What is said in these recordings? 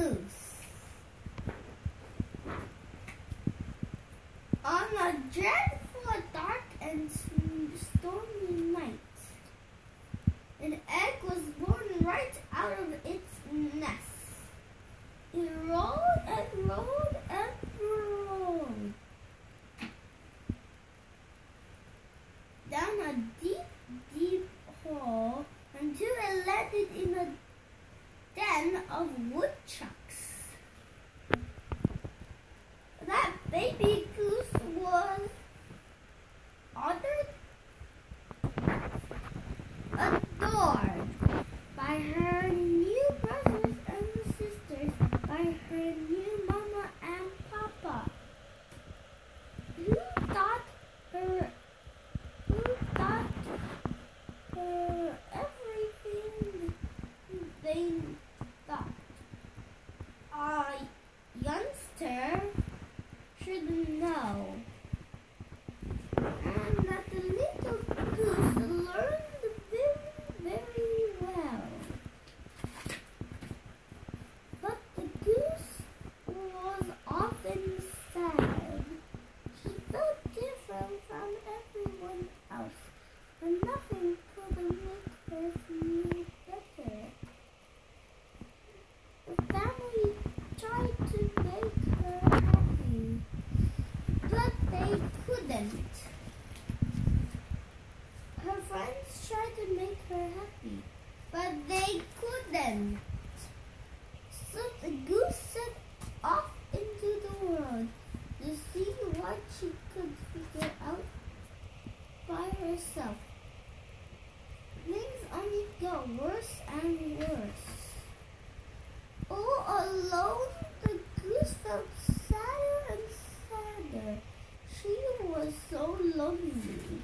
goose. On a dreadful, dark and stormy night, an egg was born right out of its nest. It rolled and rolled and rolled down a deep, deep hole until it landed in a den of woodchucks. That baby goose was honored, adored by her new brothers and sisters, by her new mama and papa, who taught her everything they thought a youngster should know. And that the little goose learned very, very well. But the goose was often sad. She felt different from everyone else, and nothing could make her feel better. The family tried to make her happy, but they couldn't. Her friends tried to make her happy, but they couldn't. So the goose set off into the world to see what she could figure out by herself. Things only got worse and worse. All alone, the goose felt sadder and sadder. She was so lonely.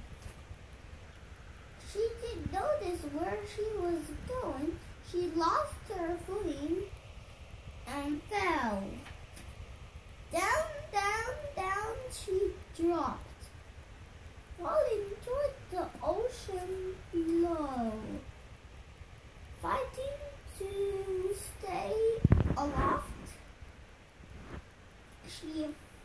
She didn't notice where she was going. She lost her footing and fell. Down, down, down she dropped, falling toward the ocean below. Fighting to stay aloft, she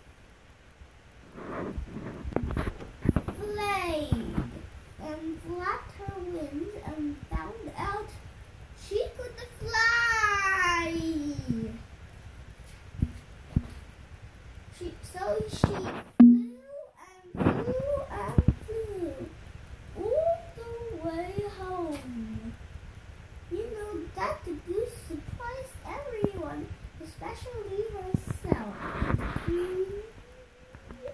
flayed and flapped her wings and found out she could fly. So she flew and flew and flew all the way home. You know that the goose surprised everyone, especially herself.